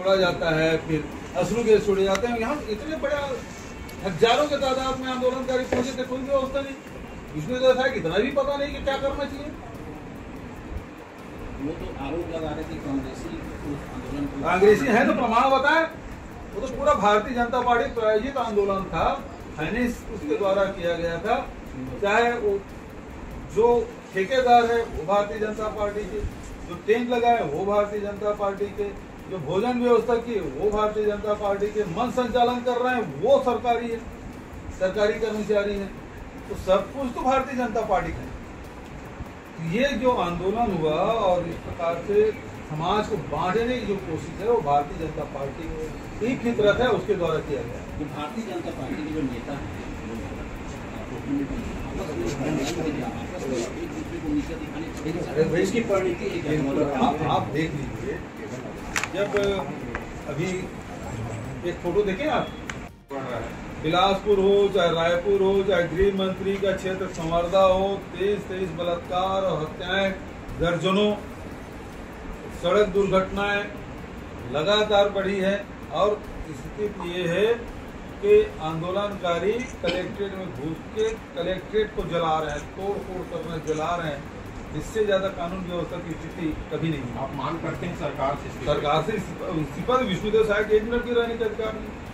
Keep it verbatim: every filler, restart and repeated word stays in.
छोड़ा जाता है, फिर अश्रु गैस छोड़े जाते हैं। यहाँ इतने बड़ा हजारों के तादाद में आंदोलनकारी पहुंचे थे, कोई व्यवस्था नहीं। विष्णुदेव साय इतना भी पता नहीं कि क्या करना चाहिए। वो तो आरोप लगा रहे थे कांग्रेसी आंदोलन, कांग्रेसी है तो प्रमाण बताए। वो तो पूरा भारतीय जनता पार्टी प्रायोजित आंदोलन था, फाइनेंस उसके द्वारा किया गया था। चाहे वो जो ठेकेदार है वो भारतीय जनता पार्टी के, जो टेंट लगाए वो भारतीय जनता पार्टी के, जो भोजन व्यवस्था की वो भारतीय जनता पार्टी के, मन संचालन कर रहे हैं वो सरकारी है, सरकारी कर्मचारी है, तो सब कुछ तो भारतीय जनता पार्टी का है। ये जो आंदोलन हुआ और इस प्रकार से समाज को बांटने की जो कोशिश है वो भारतीय जनता पार्टी की फितरत है, उसके द्वारा किया गया। भारतीय जनता पार्टी के जो नेता हैं इसकी परिणति आप, आप देख लीजिए, जब अभी एक फोटो देखें आप, बिलासपुर हो चाहे रायपुर हो चाहे गृह मंत्री का क्षेत्र संवर्धा हो, तेईस तेईस बलात्कार और हत्याएं दर्जनों, सड़क दुर्घटनाएं लगातार बढ़ी है। और स्थिति ये है कि आंदोलनकारी कलेक्ट्रेट में घुस के कलेक्ट्रेट को जला रहे हैं, तोड़ फोड़ कर रहे हैं, जला रहे हैं। इससे ज्यादा कानून व्यवस्था की स्थिति कभी नहीं। आप मांग करते हैं सरकार से? सरकार से इस्तीफा, विष्णुदेव साय के एक मिनट की रहने का अधिकार नहीं।